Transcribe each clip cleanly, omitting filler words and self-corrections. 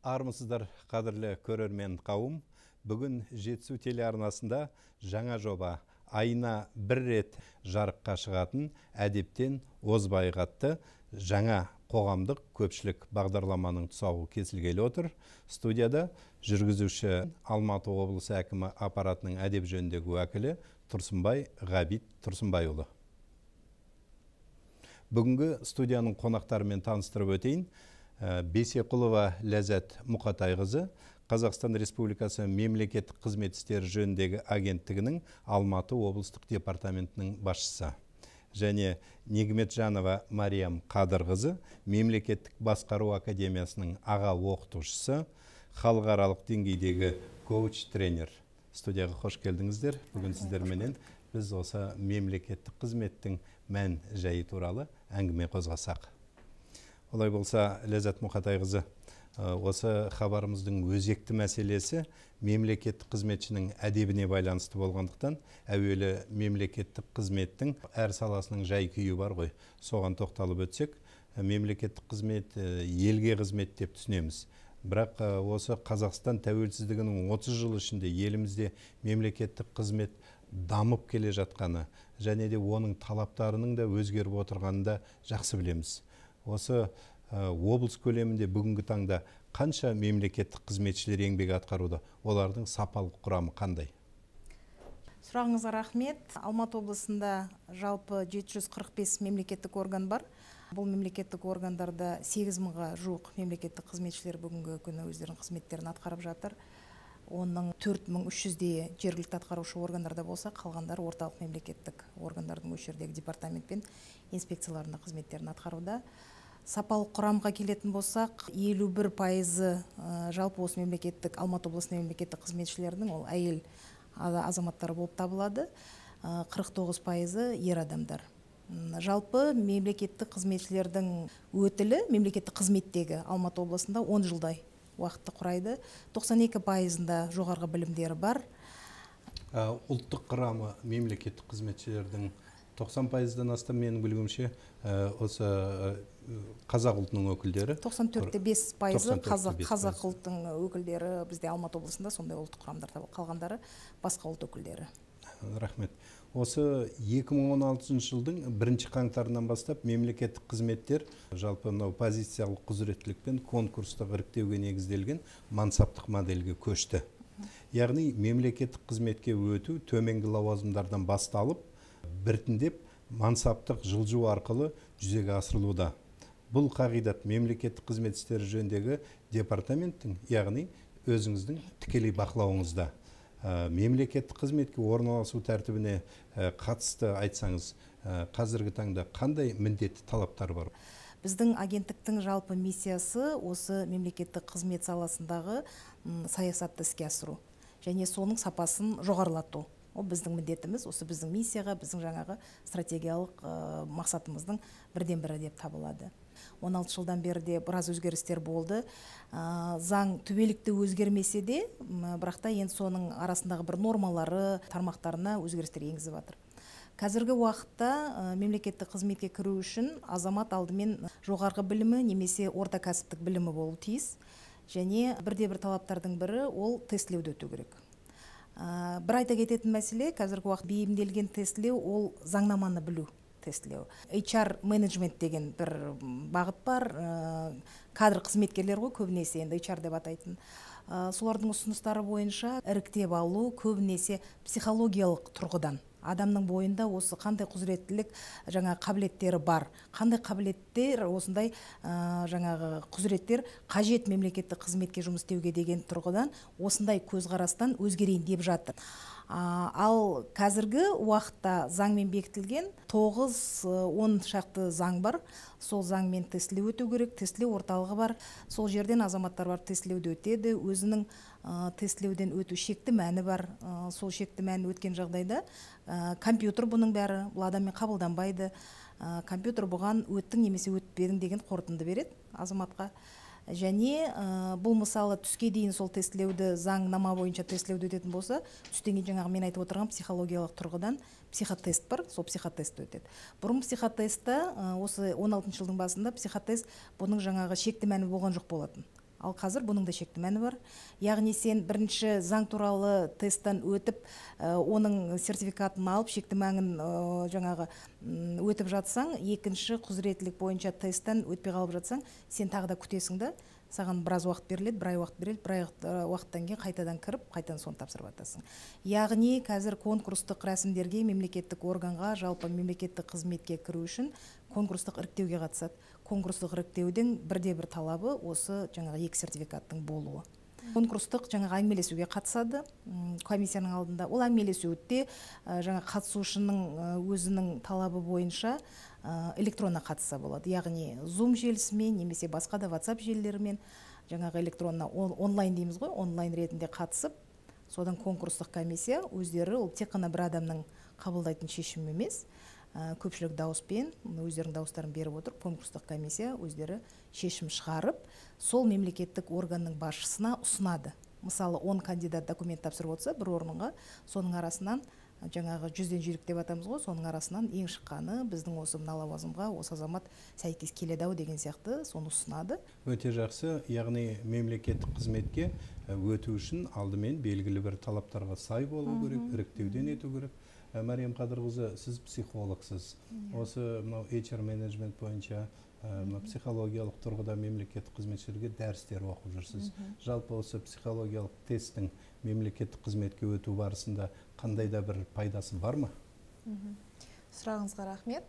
Армысыздар, қадірлі көрермен қауым. Бүгін Жетісу телеарнасында жаңа жоба айына бір рет жарыққа шығатын әдептен озбайық атты жаңа қоғамдық көпшілік бағдарламаның тұсауы кесілгелі отыр. Студияда жүргізуші Алматы облысы әкімі аппаратының әдеп жөніндегі уәкілі Тұрсынбай Ғабит Тұрсынбайұлы. Бүгінгі студияның қонақтарымен таныстырып өтейін. Бейсеқұлова Ләззат Мұқатайқызы, Қазақстан Республикасы мемлекеттік қызмет істері жөніндегі агенттігінің Алматы облыстық департаментінің басшысы. Және Нигметжанова Мариям Қадырқызы, мемлекеттік басқару академиясының аға оқытушысы, халықаралық деңгейдегі коуч-тренер. Студияға қош келдіңіздер. Бүгін сіздерменен біз осы мемлекеттік қызметтің мән жайы туралы әңгіме қозғасақ. Олай болса, Ләззат Мұқатайқызы, осы хабарымыздың өзекті мәселесі мемлекеттік қызметшінің әдебіне байланысты болғандықтан, әуелі мемлекеттік қызметтің әр саласының жай күйі бар ғой. Соған тоқталып өтсек, мемлекеттік қызмет елге қызмет деп түсінеміз. Бірақ осы Қазақстан тәуелсіздігінің 30 жыл ішінде елімізде мемлекеттік қызмет дамып келе жатқаны, және де оның талаптарының да өзгеріп отырғанын да жақсы білеміз. Осы облыс көлемінде бүгінгі таңда қанша мемлекеттік қызметшілер еңбек атқаруда? Олардың сапалық құрамы қандай? Сұрағыңызға рахмет. Алматы облысында жалпы 745 мемлекеттік орган бар. Бұл мемлекеттік органдарда 8000-ға жуық мемлекеттік қызметшілер бүгінгі күні өздерінің қызметтерін атқарып жатыр. Оның 4300-де жергілікті атқарушы органдарда болса, қалғандар орталық мемлекеттік органдардың осы жердегі департамент пен инспекцияларында қызметтерін атқаруда. Сапалық құрамға келетін болсақ, 51% жалпы осы мемлекеттік, Алматы облысының мемлекеттік қызметшілерінің ол әйел азаматтары болып табылады, 49% ер адамдар. Жалпы мемлекеттік қызметшілердің өтілі мемлекеттік қызметтегі Алматы облысында 10 жылдай уақытты құрайды. 92%-ында жоғарғы білімдері бар. Ұлттық құрамы мемлекеттік қызметшілердің 90%-дан астам менің білуімше осы қазақ ұлтының өкілдері. 94.5% қазақ ұлтының өкілдері бізде Алматы облысында, сондай ұлттық құрамдарда, қалғандары басқа ұлт өкілдері. Рахмет. Осы 2016 жылдың 1 қаңтарынан бастап мемлекеттік қызметтер жалпы позициялық құзыреттілікпен конкурстық іріктеуге негізделген мансаптық модельге көшті. Яғни мемлекеттік қызметке өту төменгі лауазымдардан басталып, біртіндеп мансаптық жылжу арқылы жүзеге асырылуда. Бұл қағидат мемлекеттік қызмет істері жөніндегі департаменттің, яғни өзіңіздің тікелей бақылауыңызда. Мемлекеттік қызметке орналасу тәртібіне қатысты айтсаңыз, қазіргі таңда қандай міндетті талаптар бар? Біздің агенттіктің жалпы миссиясы осы мемлекеттік қызмет саласындағы саясатты іске асыру және соның сапасын жоғарылату. Ол біздің міндетіміз, осы біздің миссияға, біздің жаңағы стратегиялық мақсатымыздың бірден бірі деп табылады. 16 жылдан бері де біраз өзгерістер болды. Заң түбелікті өзгермесе де, бірақ та енді соның арасындағы бір нормалары, тармақтарына өзгерістер енгізіп жатыр. Қазіргі уақытта мемлекеттік қызметке кіру үшін азамат алдымен жоғарғы білімі немесе орта кәсіптік білімі болу тиіс. Және бірде-бір талаптардың бірі ол тестілеуді өту керек. Бір айта кететін мәселе, қазіргі уақыт бейімделген тестілеу ол заңнаманы білу тестілеу. HR менеджмент деген бір бағыт бар, кадр қызметкерлер ғой көбінесе, енді HR деп атайтын. Солардың ұсыныстары бойынша іріктеп алу көбінесе психологиялық тұрғыдан. Адамның бойында осы қандай құзыреттілік жаңа қабілеттері бар, қандай қабілеттер осындай жаңағы құзыреттер қажет мемлекеттік қызметке жұмыс істеуге деген тұрғыдан осындай көзқарастан өзгерейін деп жатыр. Ал қазіргі уақытта заңмен бекітілген 9-10 шақты заң бар. Сол заңмен тестілеу өту керек, тестілеу орталығы бар. Сол жерден азаматтар бар тестілеуді өтеді. Өзінің тестілеуден өту шекті мәні бар. Сол шекті мәні өткен жағдайда компьютер бұның бәрі, бұл адаммен қабылданбайды. Компьютер бұған өттің немесе өтпедің деген қорытынды береді азаматқа. Және бұл мысалы түске дейін сол тестілеуді заңнама бойынша тестілеуді өтетін болса, түстен кейін жаңағы мен айтып отырған психологиялық тұрғыдан психотест бар, сол психотест өтеді. Бұрын психотестта осы 16 жылдың басында психотест бұның жаңағы шекті мәні болған жоқ болатын. Ал қазір бұның да шекті мәні бар. Яғни сен бірінші заң туралы тесттен өтіп, оның сертификатын алып, шекті мәнін жаңағы өтіп жатсаң, екінші құзыреттілік бойынша тесттен өтпей қалып жатсаң, сен тағы да күтесің да, саған біраз уақыт беріледі, бір ай уақыт беріледі, бір ай уақыттан кейін қайтадан кіріп, қайтадан соны тапсырып жатасың. Яғни қазір конкурстық рәсімдерге, мемлекеттік органға, жалпы мемлекеттік қызметке кіру үшін конкурстық іріктеуге қатысады. Конкурстық іріктеудің бірде-бір талабы осы жаңағы 2 сертификаттың болуы. Конкурстық жаңағы әңгімелесуге қатысады комиссияның алдында. Ол әңгімелесуде жаңа қатысушының өзінің талабы бойынша электронна қатысса болады. Яғни Zoom желісімен, немесе басқа да WhatsApp желілерімен жаңағы электронна онлайн дейміз ғой, онлайн ретінде қатысып, содан конкурстық комиссия өздері, ол тек қана бір адамның қабылдайтын шешім емес, көпшілік дауыспен өздерінің дауыстарын беріп отырып, конкурстық комиссия өздері шешім шығарып, сол мемлекеттік органның басшысына ұсынады. Мысалы 10 кандидат документ тапсырып отырса бір орынға, соның арасынан жаңағы 100-ден жүйрік деп атамыз ғой, соның арасынан ең шыққаны біздің осы мына лауазымға осы азамат сәйкес келеді ау деген сияқты соны ұсынады. Өте жақсы. Яғни мемлекеттік қызметке өту үшін алдымен белгілі бір талаптарға сай болу керек, іріктеуден өту керек. Мәриям Қадырқызы, сіз психологсыз. Осы HR менеджмент бойынша психологиялық тұрғыда мемлекеттік қызметшілерге дәрістер оқып жүрсіз. Жалпы осы психологиялық тесттің мемлекеттік қызметке өту барысында қандай да бір пайдасы бар ма? Сұрағыңызға рахмет.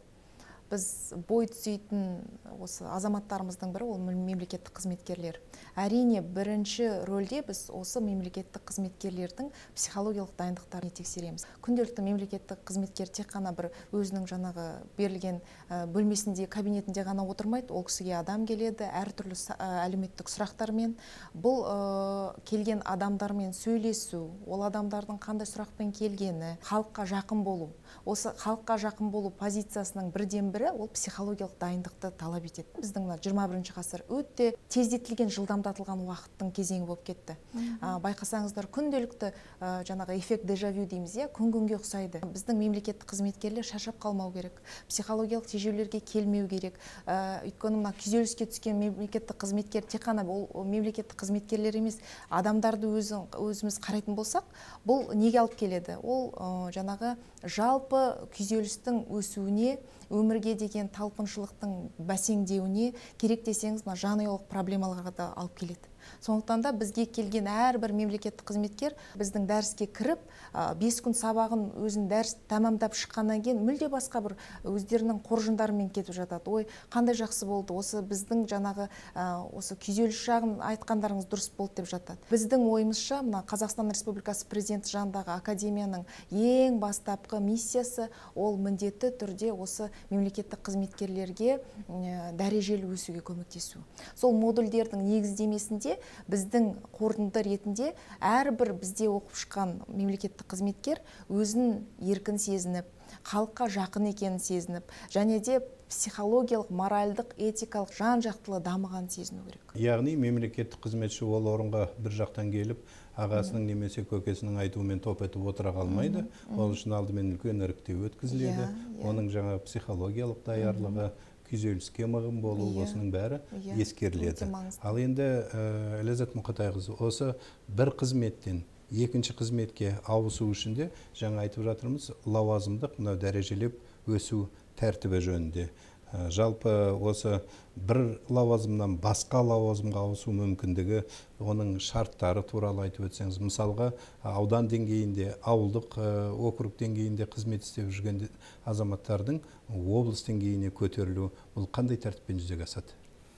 Біз бой түзейтін осы азаматтарымыздың бірі ол мемлекеттік қызметкерлер. Әрине, бірінші рөлде біз осы мемлекеттік қызметкерлердің психологиялық дайындықтарын тексереміз. Күнделікті мемлекеттік қызметкер тек қана бір өзінің жаңағы берілген бөлмесінде, кабинетінде ғана отырмайды. Ол кісіге адам келеді, әртүрлі әлеуметтік сұрақтармен. Бұл келген адамдармен сөйлесу, ол адамдардың қандай сұрақпен келгені, халыққа жақын болу. Осы халыққа жақын болу позициясының бірден бірі ол психологиялық дайындықты талап етеді. Біздің 21 ғасыр өте тездетілген, жылдамдатылған уақыттың кезеңі болып кетті. Байқасаңыздар, күнделікті жаңағы эффект дежавю дейміз, күн-күнге ұқсайды. Біздің мемлекеттік қызметкерлер шаршап қалмау керек, психологиялық тежеулерге келмеу керек. Өйткені мына күйзеліске түскен мемлекеттік қызметкер тек қана ол мемлекеттік қызметкерлер емес, адамдарды өзіміз қарайтын болсақ, бұл неге алып келеді? Ол жаңағы жалпы күйзелістің өсуіне, өмірге деген талпыншылықтың бәсеңдеуіне, керек десеңіз, жанұялық проблемаларға да алып келеді. Сондықтан да бізге келген әрбір мемлекеттік қызметкер біздің дәріске кіріп, 5 күн сабағын өзін дәріс тәмамдап шыққаннан кейін мүлде басқа бір өздерінің қоржындарымен кетіп жатады. Ой, қандай жақсы болды, осы біздің жаңағы осы күйзеліс жағын айтқандарыңыз дұрыс болды деп жатады. Біздің ойымызша, мына Қазақстан Республикасы президенті жанындағы академияның ең бастапқы миссиясы ол міндетті түрде осы мемлекеттік қызметкерлерге дәрежелі өсуге көмектесу. Сол модульдердің негіздемесінде біздің қорытынды ретінде әрбір бізде оқып шыққан мемлекеттік қызметкер өзін еркін сезініп, халыққа жақын екенін сезініп, және де психологиялық, моральдық, этикалық, жан-жақтылы дамыған сезіну керек. Яғни мемлекеттік қызметші ол орынға бір жақтан келіп, ағасының немесе көкесінің айтуымен топ етіп отыра қалмайды. Ол үшін алдымен үлкен іріктеу өткізіледі. Оның жаңа психологиялық даярлығы, күйзеліске мығым болу, осының бәрі ескеріледі. Ал енді Ләззат Мұқатайқызы, осы бір қызметтен екінші қызметке ауысу үшін де жаңа айтып жатырмыз, лауазымдық дәрежелеп өсу тәртібі жөнінде. Жалпы осы бір лауазымнан басқа лауазымға ауысу мүмкіндігі, оның шарттары туралы айтып өтсеңіз, мысалға аудан деңгейінде, ауылдық округ деңгейінде қызмет істеп жүрген азаматтардың облыс деңгейіне көтерілу, бұл қандай тәртіппен жүзеге асады?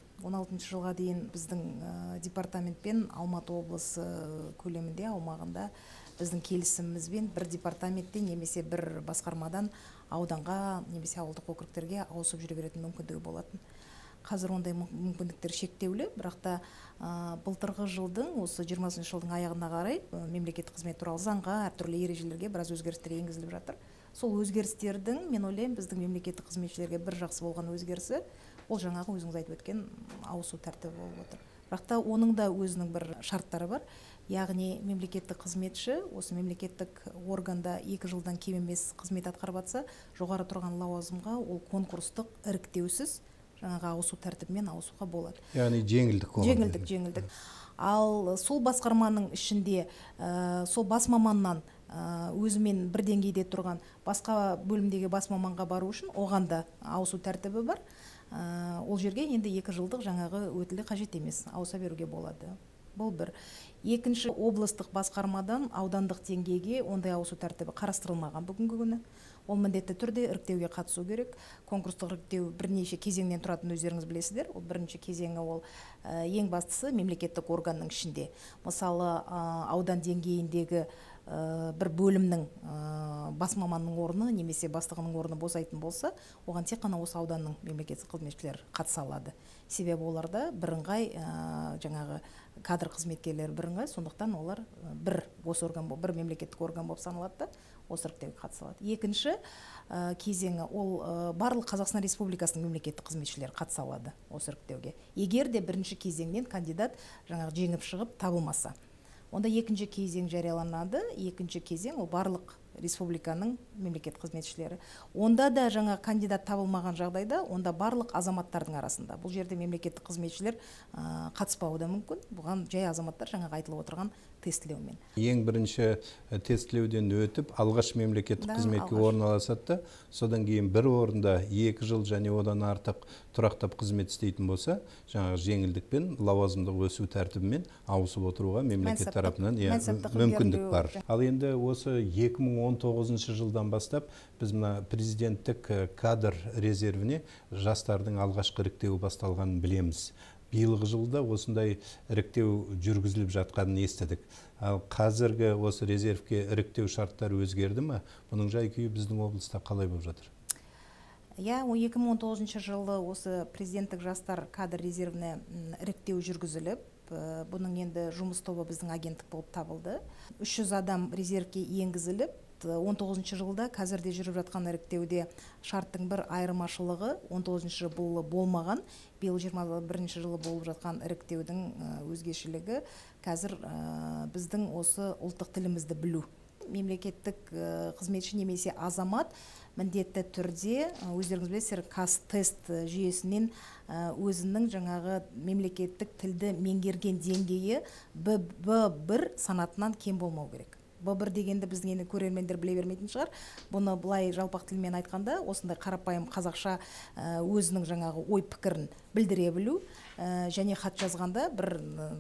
16 жылға дейін біздің департаментпен Алматы облысы көлемінде, аумағында біздің келісімімізбен бір департаменттен немесе бір басқармадан ауданға немесе ауылдық округтерге ауысып жүре беретін мүмкіндігі болатын. Қазір ондай мүмкіндіктер шектеулі, бірақ та былтырғы жылдың осы 20 жылдың аяғына қарай мемлекеттік қызмет туралы заңға, әртүрлі ережелерге біраз өзгерістер енгізіліп жатыр. Сол өзгерістердің, мен ойлаймын, біздің мемлекеттік қызметшілерге бір жақсы болған өзгерісі, ол жаңағы өзіңіз айтып өткен ауысу тәртібі болып отыр. Бірақ та оның да өзінің бір шарттары бар. Яғни мемлекеттік қызметші осы мемлекеттік органда 2 жылдан кем емес қызмет атқарып жатса, жоғары тұрған лауазымға ол конкурстық іріктеусіз жаңағы ауысу тәртібімен ауысуға болады. Яғни жеңілдік қойылды. Жеңілдік. Ал сол басқарманың ішінде сол бас маманнан өзімен бір деңгейде тұрған басқа бөлімдегі бас маманға бару үшін оған да ауысу тәртібі бар. Ол жерге енді 2 жылдық жаңағы өтілі қажет емес, ауыса беруге болады. Бұл бір. Екінші, облыстық басқармадан аудандық деңгейге ондай ауысу тәртібі қарастырылмаған бүгінгі күні. Ол міндетті түрде іріктеуге қатысу керек. Конкурстық іріктеу бірнеше кезеңнен тұратын өздеріңіз білесіздер. Ол бірінші кезеңі ол ең бастысы мемлекеттік органның ішінде. Мысалы, аудан деңгейіндегі бір бөлімнің бас маманның орны немесе бастығының орны босайтын болса, оған тек қана осы ауданның мемлекеттік қызметшілер қатыса алады. Себебі оларда бірыңғай жаңағы кадр қызметкерлері бірыңғай, сондықтан олар бір мемлекеттік орган болып саналады, осы іріктеуге қатыса алады. Екінші кезеңі ол барлық Қазақстан Республикасының мемлекеттік қызметшілері қатыса алады осы іріктеуге. Егер де бірінші кезеңнен кандидат жаңағы жеңіп шығып табылмаса. Онда екінші кезең жарияланады. Екінші кезең ол барлық республиканың мемлекеттік қызметшілері. Онда да жаңа кандидат табылмаған жағдайда, онда барлық азаматтардың арасында. Бұл жерде мемлекеттік қызметшілер қатыспауы да мүмкін. Бұған жай азаматтар жаңағы айтылып отырған тестілеумен. Ең бірінші тестілеуден өтіп, алғаш мемлекеттік қызметке орналасады, содан кейін бір орында 2 жыл және одан артық тұрақтап қызмет істейтін болса, жаңағы жеңілдікпен лауазымдық өсу тәртібімен ауысып отыруға мемлекет тарапынан мүмкіндік бар. Ал енді осы 2019 жылдан бастап біз мына президенттік кадр резервіне жастардың алғашқы іріктеуі басталғанын білеміз. Биылғы жылда осындай іріктеу жүргізіліп жатқанын естідік. Ал қазіргі осы резервке іріктеу шарттары өзгерді ме? Бұның жай-күйі біздің облыста қалай болып жатыр? 2019 жылы осы президенттік жастар кадр резервіне іріктеу жүргізіліп, бұның енді жұмыс тобы біздің агенттік болып табылды. 300 адам резервке енгізіліп, 19 жылда қазірде жүріп жатқан іріктеуде шарттың бір айырмашылығы 19 жылы болмаған, биыл 21 жылы болып жатқан іріктеудің өзгешілігі қазір біздің осы ұлттық тілімізді білу. Мемлекеттік қызметші немесе азамат міндетті түрде өздеріңіз білесіздер қазтест жүйесінен өзінің жаңағы мемлекеттік тілді меңгерген деңгейі Б1 санатынан кем болмау керек. Б1 дегенді біздің енді көрермендер біле бермейтін шығар. Бұны былай жалпақ тілмен айтқанда, осындай қарапайым қазақша өзінің жаңағы ой пікірін білдіре білу және хат жазғанда бір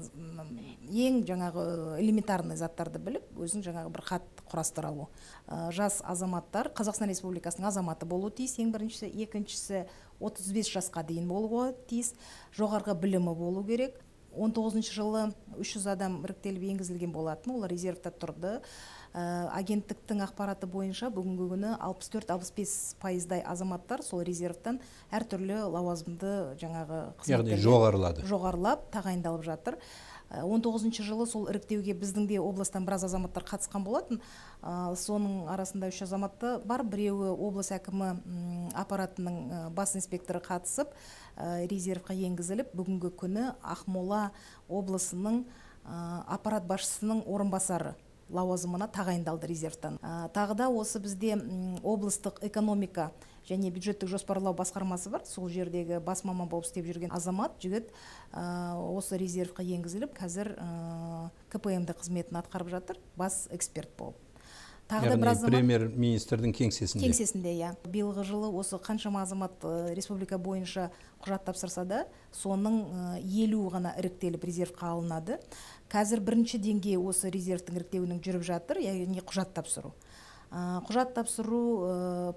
ең жаңағы элементарный заттарды біліп, өзінің жаңағы бір хат құрастыра алу. Жас азаматтар Қазақстан Республикасының азаматы болуы тиіс, ең біріншісі, екіншісі 35 жасқа дейін болуға тиіс, жоғарғы білімі болу керек. 19 жылы 300 адам іріктеліп енгізілген болатын, олар резервта тұрды. Агенттіктің ақпараты бойынша бүгінгі күні 64-65% азаматтар сол резервтан әртүрлі лауазымды жаңағы қызметтерге жоғарылап тағайындалып жатыр. 19 жылы сол іріктеуге біздің де облыстан біраз азаматтар қатысқан болатын. Соның арасында 3 азаматты бар, біреуі облыс әкімі аппаратының бас инспекторы қатысып, резервқа енгізіліп, бүгінгі күні Ақмола облысының аппарат басшысының орынбасары лауазымына тағайындалды резервтан. Тағы да осы бізде облыстық экономика және бюджеттік жоспарлау басқармасы бар. Сол жердегі бас маман болып істеп жүрген азамат жігіт осы резервқа енгізіліп, қазір КПМ-ді қызметін атқарып жатыр, бас эксперт болып. Яғни премьер-министрдің кеңсесінде. Кеңсесінде, иә. Биылғы жылы осы қаншама азамат республика бойынша құжат тапсырса да, соның 50 ғана іріктеліп резервқа алынады. Қазір бірінші деңгей осы резервтің іріктеуінің жүріп жатыр, яғни құжат тапсыру. Құжат тапсыру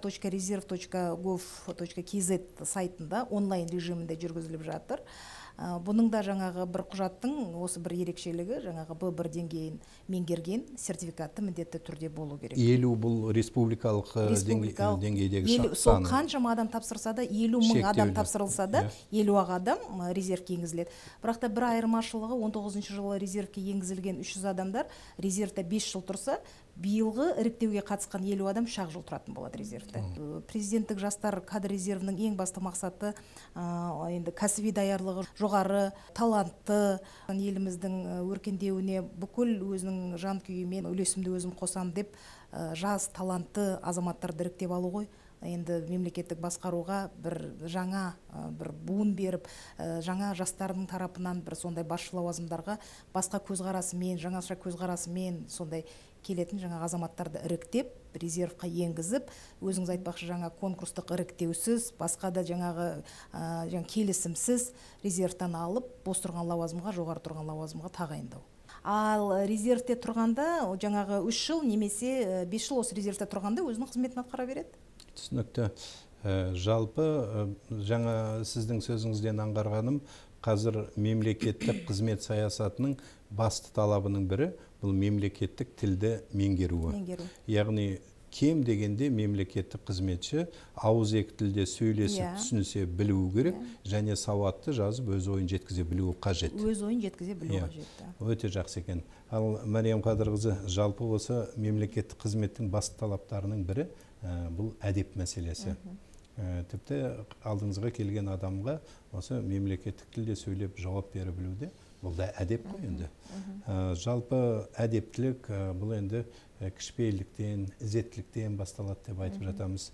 pk.reserv.gov.kz сайтында онлайн режимінде жүргізіліп жатыр. Бұның да жаңағы бір құжаттың осы бір ерекшелігі жаңағы Б1 деңгейін меңгерген сертификатты міндетті түрде болу керек. 50 бұл республикалық деңгейдегі саны. Сол қаншама адам тапсырса да, 50 мың адам тапсырылса да, 50 адам резервке енгізіледі. Бірақ та бір айырмашылығы 19 жылы резервке енгізілген 300 адамдар резервте 5 жыл тұрса, биылғы іріктеуге қатысқан 50 адам 3 жыл тұратын болады резервте. Президенттік жастар кадр резервінің ең басты мақсаты енді кәсіби даярлығы жоғары, талантты, еліміздің өркендеуіне бүкіл өзінің жан күйімен үлесімді өзім қосам деп жас талантты азаматтарды іріктеп алу ғой. енді мемлекеттік басқаруға бір жаңа бір буын беріп, жаңа жастардың тарапынан бір сондай басшы лауазымдарға басқа көзқарасымен, жаңаша көзқарасымен сондай келетін жаңа азаматтарды іріктеп, резервқа енгізіп, өзіңіз айтпақшы жаңа конкурстық іріктеусіз, басқа да жаңағы келісімсіз резервтан алып, бос тұрған лауазымға, жоғары тұрған лауазымға тағайындау. Ал резервте тұрғанда жаңағы 3 жыл немесе 5 жыл осы резервте тұрғанда өзінің қызметін атқара береді. Түсінікті. Жалпы жаңа сіздің сөзіңізден аңғарғаным, қазір мемлекеттік қызмет саясатының басты талабының бірі бұл мемлекеттік тілді меңгеруі. Яғни кем дегенде мемлекеттік қызметші ауызекі тілде сөйлесіп түсінісе білуі керек, және сауатты жазып өз ойын жеткізе білуі қажет. Өз ойын жеткізе білуі қажет. Өте жақсы екен. Ал Мәриям Қадырқызы, жалпы осы мемлекеттік қызметтің басты талаптарының бірі бұл әдеп мәселесі. Тіпті алдыңызға келген адамға осы мемлекеттік тілде сөйлеп жауап бере білуде, бұл да әдеп қой енді. Жалпы әдептілік бұл енді кішіпейілдіктен, ізеттіліктен басталады деп айтып жатамыз.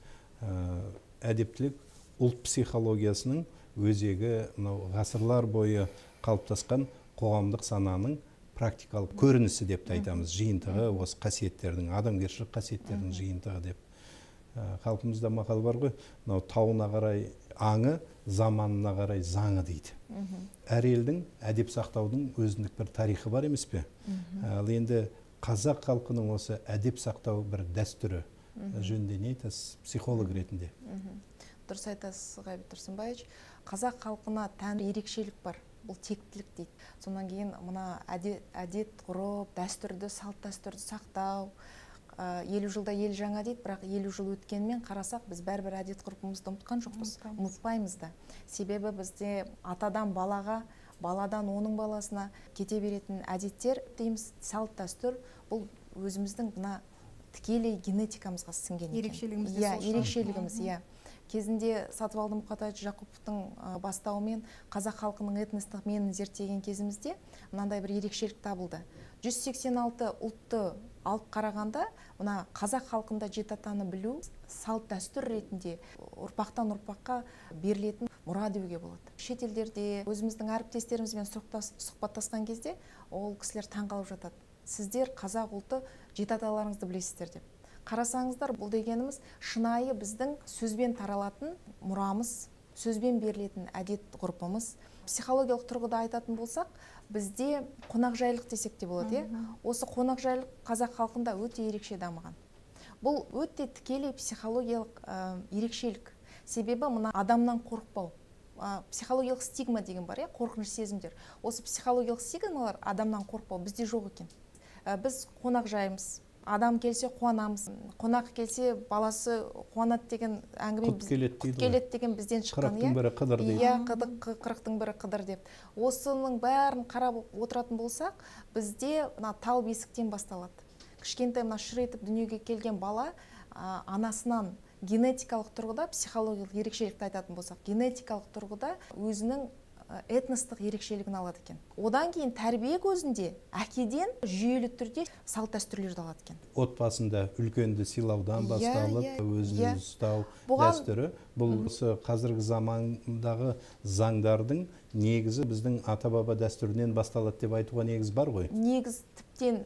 Әдептілік ұлт психологиясының өзегі ғасырлар бойы қалыптасқан қоғамдық сананың практикалық көрінісі деп айтамыз. Жиынтығы осы қасиеттердің, адамгершілік қасиеттердің жиынтығы деп. Халқымызда мақал бар ғой, тауына қарай аңы, заманына қарай заңы дейді. Әр елдің әдеп сақтаудың өзіндік бір тарихы бар емес пе? Ал енді қазақ халқының осы әдеп сақтау бір дәстүрі жөнінде не айтасыз, психолог ретінде? Дұрыс айтасыз, Ғабит Тұрсынбаевич. Қазақ халқына тән ерекшелік бар. Бұл тектілік дейді. Сонан кейін мына әдет, ғұрып, дәстүрді, салт дәстүрді сақтау, 50 жылда ел жаңа дейді, бірақ 50 жыл өткенмен қарасақ, біз бәрібір әдет ғұрпымызды ұмытқан жоқпыз, ұмытпаймыз да. Себебі бізде атадан балаға, баладан оның баласына кете беретін әдеттер дейміз, салт дәстүр, бұл өзіміздің мына тікелей генетикамызға сіңген екен. Ерекшелігіміз. Кезінде Сатыбалды Мұқатайұлы Жақыповтың бастауымен қазақ халқының этностық менін зерттеген кезімізде мынандай бір ерекшелік табылды. 186 ұлтты алып қарағанда, мына қазақ халқында жеті атаны білу салт дәстүр ретінде ұрпақтан ұрпаққа берілетін мұра деуге болады. Шет елдерде өзіміздің әріптестерімізбен сұхбаттасқан кезде ол кісілер таңғалып жатады. Сіздер қазақ ұлты жеті аталарыңызды білесіздер деп. Қарасаңыздар, бұл дегеніміз шынайы біздің сөзбен таралатын мұрамыз, сөзбен берілетін әдет ғұрпымыз. Психологиялық тұрғыда айтатын болсақ, бізде қонақжайлық десек те болады. Осы қонақжайлық қазақ халқында өте ерекше дамыған. Бұл өте тікелей психологиялық ерекшелік. Себебі мына адамнан қорықпау. Психологиялық стигма деген бар, қорқыныш сезімдер. Осы психологиялық стигмалар адамнан қорықпау бізде жоқ екен. Біз қонақжаймыз. Адам келсе қуанамыз, қонақ келсе баласы қуанады деген әңгіме келеді деген бізден шыққан. Қырықтың бірі қыдыр дейді. Қырықтың бірі қыдыр деп. Осының бәрін қарап отыратын болсақ, бізде тал бесіктен басталады. Кішкентай шыр етіп дүниеге келген бала анасынан генетикалық тұрғыда, психологиялық ерекшелікті айтатын болсақ, генетикалық тұрғыда өзінің этностық ерекшелігін алады екен. Одан кейін тәрбие көзінде әкеден жүйелі түрде салт дәстүрлерді алады екен. Отбасында үлкенді сыйлаудан басталып, өзін ұстау дәстүрі. Бұл қазіргі замандағы заңдардың негізі біздің ата-баба дәстүрінен басталады деп айтуға негіз бар ғой? Негіз тіптен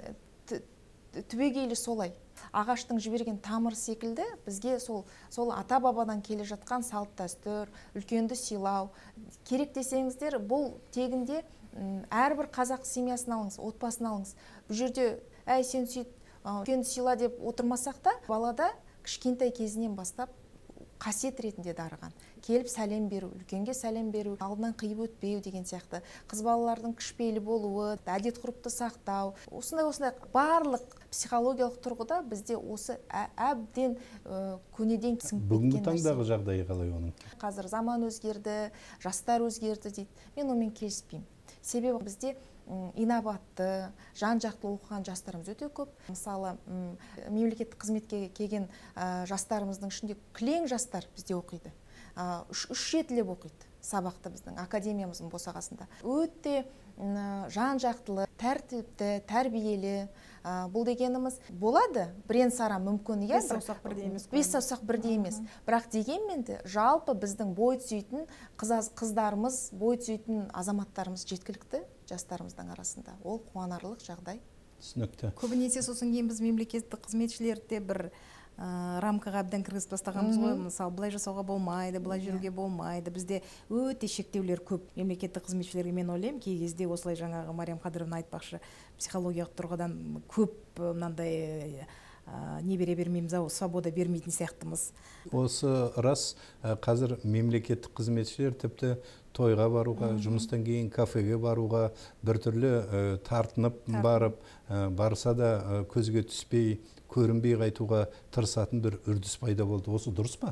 түбегейлі солай. Ағаштың жіберген тамыр секілді бізге сол ата-бабадан келе жатқан салт дәстүр, үлкенді сыйлау керек десеңіздер, бұл тегінде әрбір қазақ семьясын алыңыз, отбасын алыңыз. Бұл жерде әй сен сөйт, үлкенді сыйла деп отырмасақ та, балада кішкентай кезінен бастап қасиет ретінде дарыған. Келіп сәлем беру, үлкенге сәлем беру, алдынан қиып өтпеу деген сияқты. Қыз балалардың кішіпейілі болуы, әдет ғұрыпты сақтау, осындай барлық психологиялық тұрғыда бізде осы әбден көнеден сіңіп кеткен. Бүгінгі таңдағы жағдайы қалай оның? Қазір заман өзгерді, жастар өзгерді дейді. Мен онымен келіспеймін. Себебі бізде инабатты, жан-жақты оқыған жастарымыз өте көп. Мысалы, мемлекеттік қызметке келген жастарымыздың ішінде кілең жастар бізде оқиды. 3 жетілеп оқиды сабақты біздің академиямыздың босағасында. Өте жан жақтылы, тәртіпті, тәрбиелі. Бұл дегеніміз болады, бірен сара мүмкін, иә, бес саусақ бірдей емес. Бірақ дегенмен де жалпы біздің бой түзейтін қыздарымыз, бой түзейтін азаматтарымыз жеткілікті жастарымыздың арасында. Ол қуанарлық жағдай. Түсінікті. Көбінесе сосын кейін біз мемлекеттік қызметшілерде бір рамкаға әбден кіргізіп тастағанбыз ғой. Мысалы, былай жасауға болмайды, былай жүруге болмайды. Бізде өте шектеулер көп. Мемлекеттік қызметшілерге мен ойлаймын, кей кезде осылай жаңағы Мариям Қадыровна айтпақшы, психологиялық тұрғыдан көп мынандай не бере бермейміз, свобода бермейтін сияқтымыз. Осы рас, қазір мемлекеттік қызметшілер тіпті тойға баруға, жұмыстан кейін кафеге баруға, біртүрлі тартынып барып, барса да көзге түспей, көрінбей қайтуға тырысатын бір үрдіс пайда болды. Осы дұрыс па?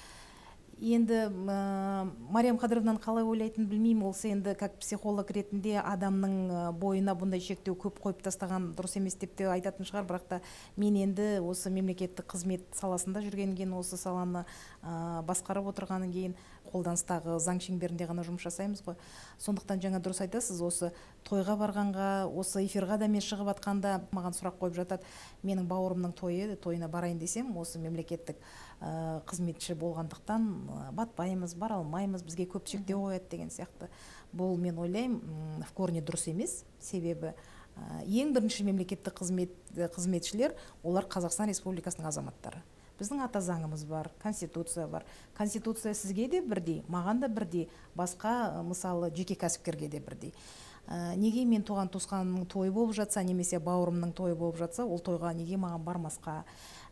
Енді Мариям Қадыровнаны қалай ойлайтын білмеймін. Ол енді как психолог ретінде адамның бойына бұндай шектеу көп қойып тастаған дұрыс емес деп те айтатын шығар. Бірақ та мен енді осы мемлекеттік қызмет саласында жүргеннен кейін, осы саланы басқарып отырғаннан кейін қолданыстағы заң шеңберінде ғана жұмыс жасаймыз ғой. Сондықтан жаңа дұрыс айтасыз, осы тойға барғанға, осы эфирға да мен шығып атқанда маған сұрақ қойып жатады. Менің бауырымның тойына барайын десем, осы мемлекеттік қызметші болғандықтан батпаймыз, бара алмаймыз, бізге көп шектеу қояды деген сияқты. Бұл мен ойлаймын, в корне дұрыс емес. Себебі ең бірінші мемлекеттік қызметшілер олар Қазақстан Республикасының азаматтары. Біздің ата заңымыз бар, конституция бар. Конституция сізге де бірдей, маған да бірдей, басқа мысалы жеке кәсіпкерге де бірдей. Неге мен туған туысқанымның тойы болып жатса, немесе бауырымның тойы болып жатса, ол тойға неге маған бармасқа?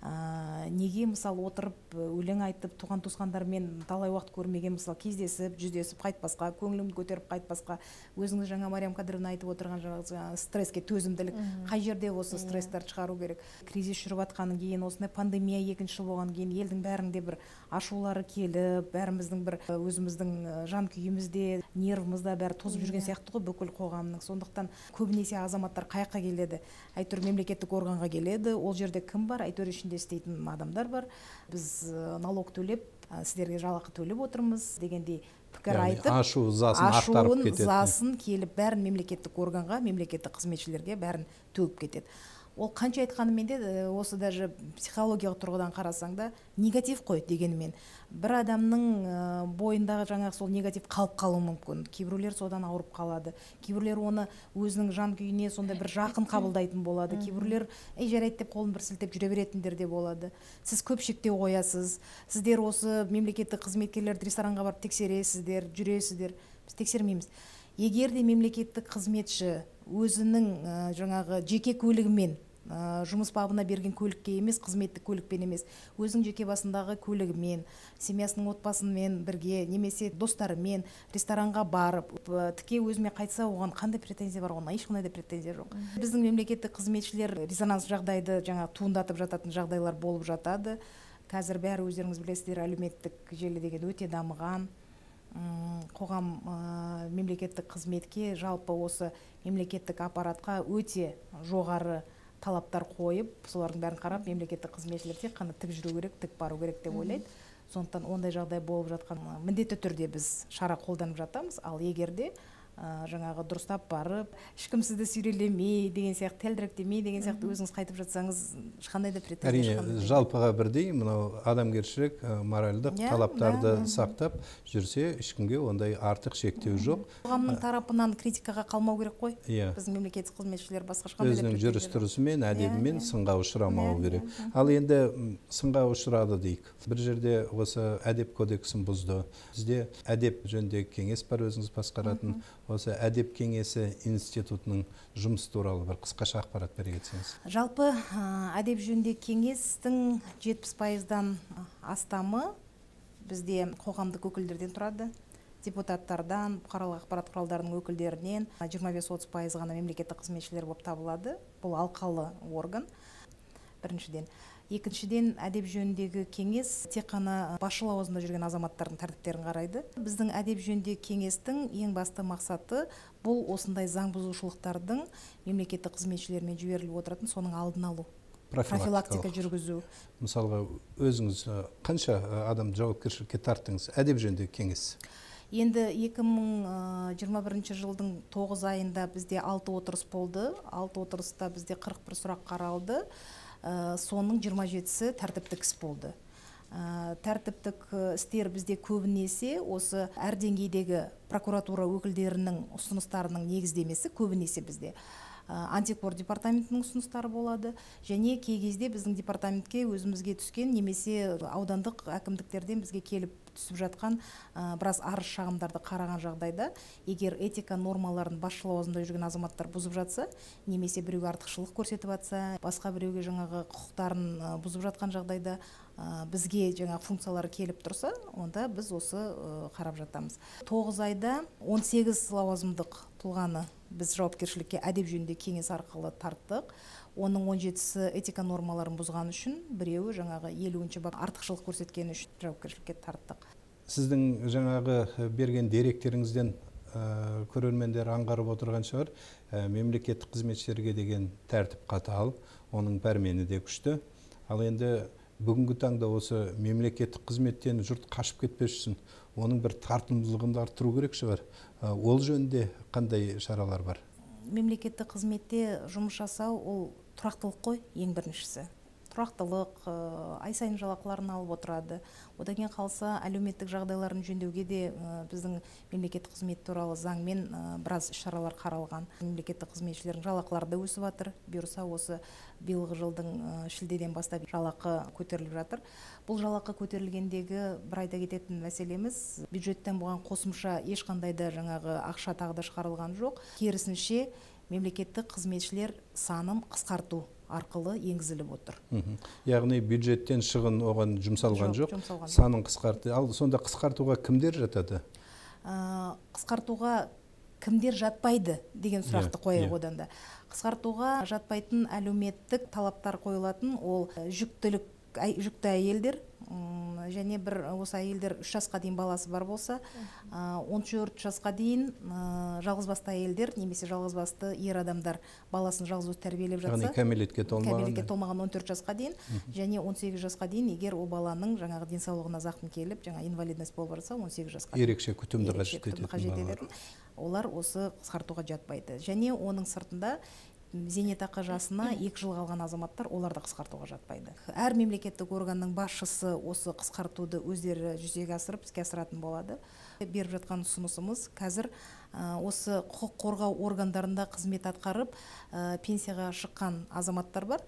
Неге мысалы отырып өлең айтып туған туысқандармен талай уақыт көрмеген, мысалы кездесіп, жүздесіп қайтпасқа, көңілімді көтеріп қайтпасқа? Өзіңіз жаңа Мариям Қадыровна айтып отырған жаңағы стресске төзімділік, қай жерде осы стресстарды шығару керек? Кризис жүріп атқаннан кейін, осындай пандемия екінші жыл болған кейін елдің бәрінде бір ашулары келіп, бәріміздің бір өзіміздің жан күйімізде, нервымызда бәрі тозып жүрген сияқты ғой бүкіл қоғамның. Сондықтан көбінесе азаматтар қаяққа келеді? Әйтеуір мемлекеттік органға келеді. Ол жерде кім бар? Әйтеуір ішінде істейтін адамдар бар. Біз налог төлеп, сіздерге жалақы төлеп отырмыз дегендей пікір айтып, ашуын засын келіп бәрін мемлекеттік органға, мемлекеттік қызметшілерге бәрін төгіп кетеді. Ол қанша айтқанымен де, осы даже психологиялық тұрғыдан қарасаң да негатив қой дегенмен. Бір адамның бойындағы жаңағы сол негатив қалып қалуы мүмкін. Кейбіреулер содан ауырып қалады. Кейбіреулер оны өзінің жан күйіне сондай бір жақын қабылдайтын болады. Кейбіреулер жарайды деп қолын бір сілтеп жүре беретіндер де болады. Сіз көп шектеу қоясыз. Сіздер осы мемлекеттік қызметкерлерді ресторанға барып тексересіздер, жүресіздер. Біз тексермейміз. Егер де мемлекеттік қызметші өзінің жаңағы жеке көлігімен, жұмыс бабына берген көлікке емес, қызметтік көлікпен емес, өзінің жеке басындағы көлігімен, семьясының отбасымен бірге, немесе достарымен ресторанға барып, тіке өзіме қайтса, оған қандай претензия бар? Оған ешқандай да претензия жоқ. Біздің мемлекеттік қызметшілер резонанс жағдайды жаңа туындатып жататын жағдайлар болып жатады. Қазір бәрі өздеріңіз білесіздер, әлеуметтік желі деген өте дамыған. Қоғам мемлекеттік қызметке, жалпы осы мемлекеттік аппаратқа өте жоғары талаптар қойып, солардың бәрін қарап, мемлекеттік қызметшілер тек қана тік жүру керек, тік бару керек деп ойлайды. Сондықтан ондай жағдай болып жатқан міндетті түрде біз шара қолданып жатамыз. Ал егерде жаңағы дұрыстап барып, ешкім сізді сүйрелемей деген сияқты, тәлдіректемей деген сияқты өзіңіз қайтып жатсаңыз, ешқандай да претензия. Әрине, жалпыға бірдей, мынау адамгершілік, моральдық талаптарды сақтап жүрсе, ешкімге ондай артық шектеу жоқ. Қоғамның тарапынан критикаға қалмау керек қой. Біздің мемлекеттік қызметшілер басқа ешқандай да өзінің жүріс-тұрысымен, әдебімен сынға ұшырамау керек. Ал енді сынға ұшырады дейік. Бір жерде осы әдеп кодексін бұзды. Бізде әдеп жөніндегі кеңес бар, өзіңіз басқаратын. Осы әдеп кеңесі институтының жұмыс туралы бір қысқаша ақпарат бере кетсеңіз. Жалпы әдеп жөніндегі кеңестің 70%-дан астамы бізде қоғамдық өкілдерден тұрады. Депутаттардан, бұқаралық ақпарат құралдарының өкілдерінен 25-30% ғана мемлекеттік қызметшілер болып табылады. Бұл алқалы орган. Біріншіден. Екіншіден, әдеп жөніндегі кеңес тек қана басшы лауазымда жүрген азаматтардың тәртіптерін қарайды. Біздің әдеп жөніндегі кеңестің ең басты мақсаты бұл осындай заң бұзушылықтардың мемлекеттік қызметшілермен жіберіліп отыратын соның алдын алу, профилактика жүргізу. Мысалға, өзіңіз қанша адам жауапкершілікке тарттыңыз әдеп жөніндегі кеңес? Енді 2021 жылдың 9 айында бізде 6 отырыс болды. 6 отырыста бізде 41 сұрақ қаралды. Соның 27-сі тәртіптік іс болды. Тәртіптік істер бізде көбінесе осы әр деңгейдегі прокуратура өкілдерінің ұсыныстарының негіздемесі көбінесе бізде антикор департаментінің ұсыныстары болады, және кей кезде біздің департаментке өзімізге түскен немесе аудандық әкімдіктерден бізге келіп түсіп жатқан біраз арыз шағымдарды қараған жағдайда, егер этика нормаларын басшы лауазымда жүрген азаматтар бұзып жатса, немесе біреуге артықшылық көрсетіп жатса, басқа біреуге жаңағы құқықтарын бұзып жатқан жағдайда бізге жаңа функциялары келіп тұрса, онда біз осы қарап жатамыз. 9 айда 18 лауазымдық тұлғаны біз жауапкершілікке әдеп жөнінде кеңес арқылы тарттық. Оның 17-сі этика нормаларын бұзған үшін, біреуі жаңағы 50-ші бап артықшылық көрсеткен үшін жауапкершілікке тарттық. Сіздің жаңағы берген деректеріңізден көрермендер аңғарып отырған шығар, мемлекеттік қызметшілерге деген тәртіп қатал, оның пәрмені де күшті. Ал енді бүгінгі таңда осы мемлекеттік қызметтен жұрт қашып кетпес үшін оның бір тартымдылығын арттыру керек шығар. Ол жөнінде қандай шаралар бар? Мемлекеттік қызметте жұмыс жасау ол тұрақтылық қой, ең біріншісі. Тұрақтылық, ай сайын жалақыларын алып отырады. Одан кейін қалса әлеуметтік жағдайларын жөндеуге де біздің мемлекеттік қызмет туралы заңмен біраз шаралар қаралған. Мемлекеттік қызметшілердің жалақылары да өсіп жатыр. Бұйырса осы биылғы жылдың шілдеден бастап жалақы көтеріліп жатыр. Бұл жалақы көтерілгендегі бір айта кететін мәселеміз, бюджеттен бұған қосымша ешқандай да жаңағы ақша тағы да шығарылған жоқ. Керісінше мемлекеттік қызметшілер санын қысқарту арқылы енгізіліп отыр. Яғни бюджеттен шығын оған жұмсалған жоқ, санын қысқарты. Ал сонда қысқартуға кімдер жатады? Қысқартуға кімдер жатпайды деген сұрақты қояйық одан да. Қысқартуға жатпайтын әлеуметтік талаптар қойылатын, ол жүкті әйелдер, және бір осы әйелдер 3 жасқа дейін баласы бар болса, 14 жасқа дейін жалғызбасты әйелдер немесе жалғызбасты ер адамдар баласын жалғыз өзі тәрбиелеп жатса, яғни кәмелетке толмаған 14 жасқа дейін, және 18 жасқа дейін, егер ол баланың жаңағы денсаулығына зақым келіп, жаңа инвалидность болып жатса, 18 жасқа ерекше күтімді қажет ететін олар осы қысқартуға жатпайды. Және оның сыртында зейнетақы жасына 2 жыл қалған азаматтар, олар да қысқартуға жатпайды. Әр мемлекеттік органның басшысы осы қысқартуды өздері жүзеге асырып, іске асыратын болады. Беріп жатқан ұсынысымыз қазір осы құқық қорғау органдарында қызмет атқарып, пенсияға шыққан азаматтар бар.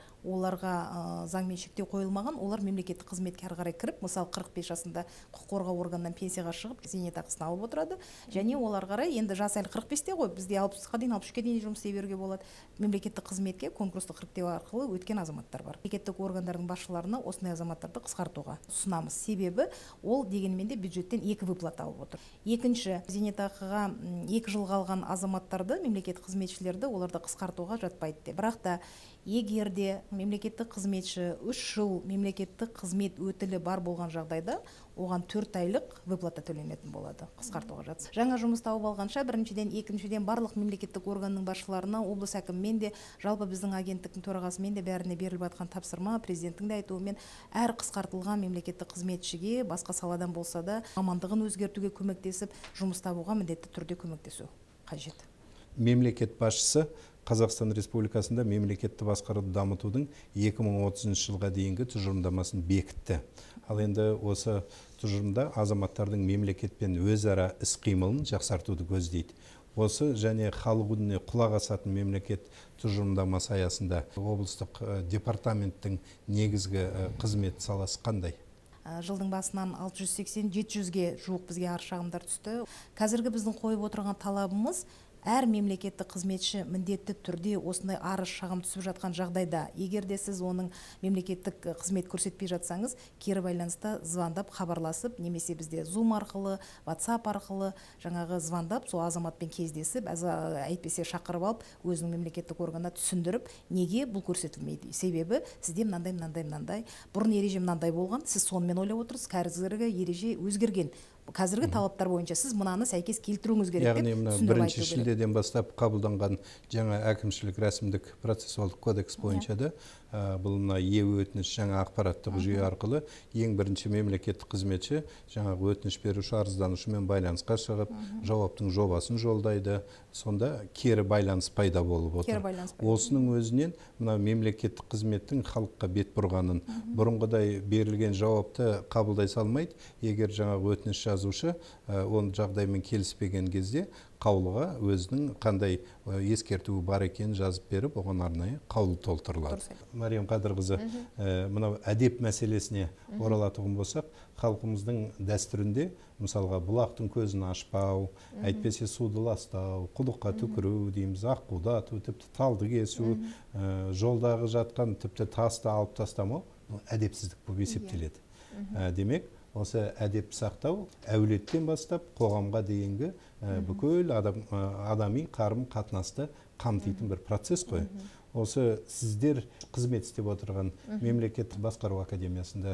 Оларға заңмен шектеу қойылмаған, олар мемлекеттік қызметке ары қарай кіріп, мысалы 45 жасында құқық қорғау органынан пенсияға шығып, зейнетақысын алып отырады. Және олар қарай енді жас әлі 45-те ғой, бізде 60-қа дейін, 63-ке дейін жұмыс істей беруге болады. Мемлекеттік қызметке конкурстық іріктеу арқылы өткен азаматтар бар. Мемлекеттік органдардың басшыларына осындай азаматтарды қысқартуға ұсынамыз. Себебі ол дегенмен де бюджеттен 2 выплата алып отыр. Екінші, зейнетақыға 2 жыл қалған азаматтарды, мемлекеттік қызметшілерді, оларды қысқартуға жатпайды. Бірақ та егер де мемлекеттік қызметші 3 жыл мемлекеттік қызмет өтілі бар болған жағдайда, оған 4 айлық выплата төленетін болады, қысқартуға жатса. Жаңа жұмыс тауып алғанша, біріншіден, екіншіден барлық мемлекеттік органның басшыларына, облыс әкімімен де, жалпы біздің агенттіктің төрағасымен де бәріне беріліп жатқан тапсырма, президенттің де айтуымен, әр қысқартылған мемлекеттік қызметшіге басқа саладан болса да мамандығын өзгертуге көмектесіп, жұмыс табуға міндетті түрде көмектесу қажет. Мемлекет басшысы Қазақстан Республикасында мемлекетті басқаруды дамытудың 2030 жылға дейінгі тұжырымдамасын бекітті. Ал енді осы тұжырымда азаматтардың мемлекетпен өзара іс-қимылын жақсартуды көздейді. Осы және халық үніне құлақ асатын мемлекет тұжырымдамасы аясында облыстық департаменттің негізгі қызмет саласы қандай? Жылдың басынан 680-700-ге жуық бізге арыз шағымдар түсті. Қазіргі біздің қойып отырған талабымыз, әр мемлекеттік қызметші міндетті түрде осындай арыз шағым түсіп жатқан жағдайда, егер де сіз оның мемлекеттік қызмет көрсетпей жатсаңыз, кері байланыста звондап, хабарласып, немесе бізде Zoom арқылы, WhatsApp арқылы жаңағы звондап, сол азаматпен кездесіп, әйтпесе шақырып алып, өзінің мемлекеттік органына түсіндіріп, неге бұл көрсетілмейді? Себебі сізде мынандай, бұрын ереже мынандай болған, сіз сонымен ойлап отырсыз, қазіргі ереже өзгерген. қазіргі талаптар бойынша сіз мынаны сәйкес келтіруіңіз керек яғни деп мына түсіндіріп 1 шілдеден бастап қабылданған жаңа әкімшілік рәсімдік процессуалдық кодекс бойынша да бұл мына өтініш жаңа ақпараттық жүйе арқылы ең бірінші мемлекеттік қызметші жаңағы өтініш беруші арызданушымен байланысқа шығып жауаптың жобасын жолдайды, сонда кері байланыс пайда болып отыр. Осының өзінен мына мемлекеттік қызметтің халыққа бет бұрғанын, бұрынғыдай берілген жауапты қабылдай салмайды. Егер жаңағы өтініш жазушы оның жағдаймен келіспеген кезде қаулыға өзінің қандай ескертуі бар екенін жазып беріп, оған арнайы қаулы толтырылады. Мариям Қадырқызы, мынау әдеп мәселесіне оралатығын болсақ, халқымыздың дәстүрінде мысалға бұлақтың көзін ашпау, әйтпесе суды ластау, құдыққа түкіру дейміз, аққуды ату, тіпті талды кесу, жолдағы жатқан тіпті тасты алып тастамау әдепсіздік болып есептеледі. Демек, осы әдеп сақтау әулеттен бастап қоғамға дейінгі бүкіл адами қарым қатынасты қамтитын бір процесс қой. Осы сіздер қызмет істеп отырған мемлекеттік басқару академиясында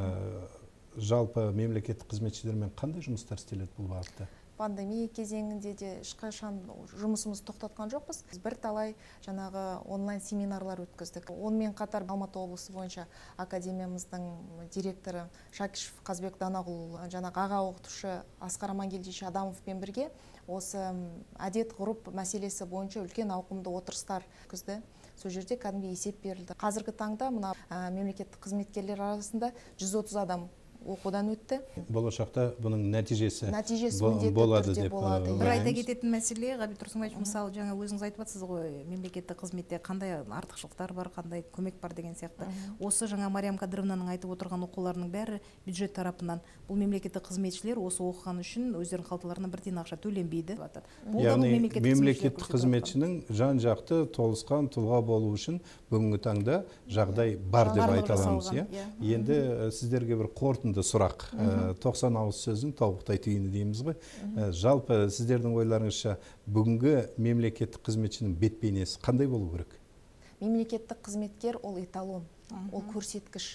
жалпы мемлекеттік қызметшілермен қандай жұмыстар істеледі бұл бағытта? Пандемия кезеңінде де ешқашан жұмысымызды тоқтатқан жоқпыз. Біз бірталай жаңағы онлайн семинарлар өткіздік. Онымен қатар Алматы облысы бойынша академиямыздың директоры Шакишев Қазбек Данағұл, жаңағы аға оқытушы Асқар Амангелдиевич Адамовпен бірге осы әдет ғұрып мәселесі бойынша үлкен ауқымды отырыстар өткізді. Сол жерде кәдімгі есеп берілді. Қазіргі таңда мына мемлекеттік қызметкерлер арасында 130 адам оқудан өтті. Болашақта бұның нәтижесі болады деп бір айта кететін мәселе, Ғабит Тұрсынбаевич, мысалы жаңа өзіңіз айтып жатсыз ғой, мемлекеттік қызметте қандай артықшылықтар бар, қандай көмек бар деген сияқты. Осы жаңа Мариям Қадыровнаның айтып отырған оқуларының бәрі бюджет тарапынан. Бұл мемлекеттік қызметшілер осы оқыған үшін өздерінің қалталарына бір тиын ақша төленбейді. Яғни мемлекеттік қызметшінің жан-жақты толысқан тұлға болу үшін бүгінгі таңда жағдай бар деп айта аламыз. Енді сіздерге бір қорытынды сұрақ, 90 ауыз сөздің тобықтай түйіні дейміз ғой. Жалпы сіздердің ойларыңызша бүгінгі мемлекеттік қызметшінің бет бейнесі қандай болу керек? Мемлекеттік қызметкер ол эталон, ол көрсеткіш.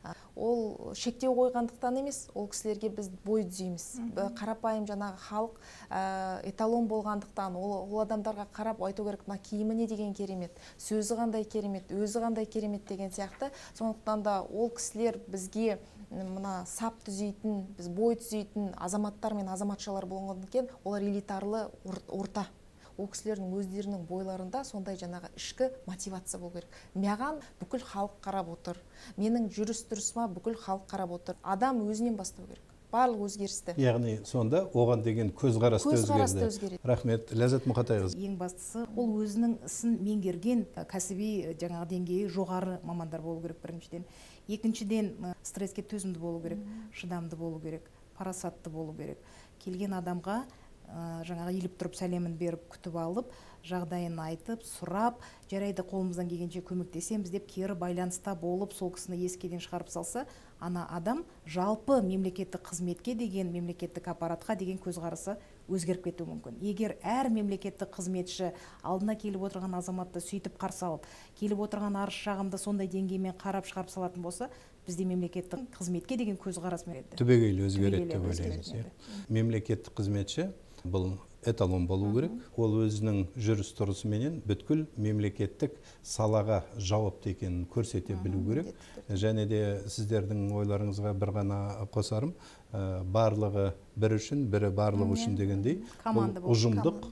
Ол шектеу қойғандықтан емес, ол кісілерге біз бой түзейміз. Қарапайым жаңағы халық эталон болғандықтан ол адамдарға қарап айту керек, мына киімі не деген керемет, сөзі қандай керемет, өзі қандай керемет деген сияқты. Сондықтан да ол кісілер бізге мына сап түзейтін, біз бой түзейтін азаматтар мен азаматшалар болғаннан кейін олар элитарлы орта. Ол кісілердің өздерінің бойларында сондай жаңағы ішкі мотивация болу керек. Маған бүкіл халық қарап отыр. Менің жүріс-тұрысыма бүкіл халық қарап отыр. Адам өзінен бастау керек. Барлық өзгерісті. Яғни сонда оған деген көзқарасты өзгерді. Рахмет. Ләззат Мұқатайқызы. Ең бастысы ол өзінің ісін меңгерген кәсіби жаңағы деңгейі жоғары мамандар болу керек біріншіден. Екіншіден стресске төзімді болу керек, шыдамды болу керек, парасатты болу керек. Келген адамға жаңағы иіліп тұрып сәлемін беріп күтіп алып, жағдайын айтып, сұрап, жарайды қолымыздан келгенше көмектесеміз деп кері байланыста болып, сол кісіні ескеден шығарып салса, ана адам жалпы мемлекеттік қызметке деген, мемлекеттік аппаратқа деген көзқарасы өзгеріп кетуі мүмкін. Егер әр мемлекеттік қызметші алдына келіп отырған азаматты сөйтіп қарсы алып, келіп отырған арыз шағымды сондай деңгеймен қарап шығарып салатын болса, бізде мемлекеттік қызметке деген көзқарас түбегейлі өзгереді деп ойлаймыз. Мемлекеттік қызметші бұл эталон болу керек. Ол өзінің жүріс-тұрысыменен бүткіл мемлекеттік салаға жауапты екенін көрсете білу керек. Және де сіздердің ойларыңызға бір ғана қосарым, барлығы бір үшін, бірі барлығы үшін дегендей, ұжымдық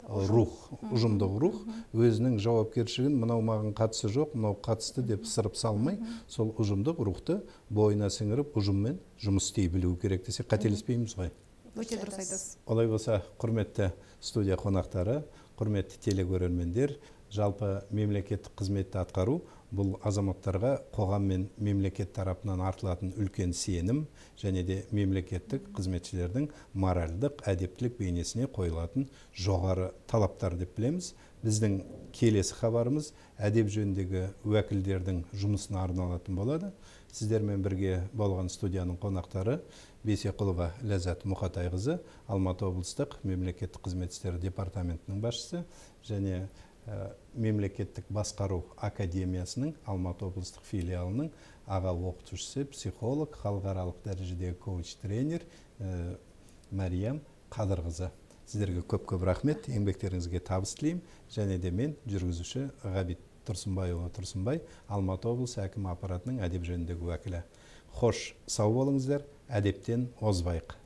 рух өзінің жауапкершілігін мынау маған қатысы жоқ, мынау қатысты деп сырып салмай, сол ұжымдық рухты бойына сіңіріп, ұжыммен жұмыс істей білу керек десе қателеспейміз ғой. Өте дұрыс айтасыз. Олай болса, құрметті студия қонақтары, құрметті телекөрермендер, жалпы мемлекеттік қызметті атқару бұл азаматтарға қоғам мен мемлекет тарапынан артылатын үлкен сенім және де мемлекеттік қызметшілердің моральдық, әдептілік бейнесіне қойылатын жоғары талаптар деп білеміз. Біздің келесі хабарымыз әдеп жөніндегі уәкілдердің жұмысына арналатын болады. Сіздермен бірге болған студияның қонақтары Бейсеқұлова Ләззат Мұқатайқызы, Алматы облыстық мемлекеттік қызмет істері департаментінің басшысы және мемлекеттік басқару академиясының Алматы облыстық филиалының аға оқытушысы, психолог, халықаралық дәрежедегі коуч-тренер, Мәриям Қадырқызы. Сіздерге көп-көп рахмет, еңбектеріңізге табыс тілеймін. Және де мен жүргізуші Ғабит Тұрсынбай, Алматы облысы әкім аппаратының әдеп жөніндегі уәкілі. Хош, сау болыңыздар, әдептен озбайық.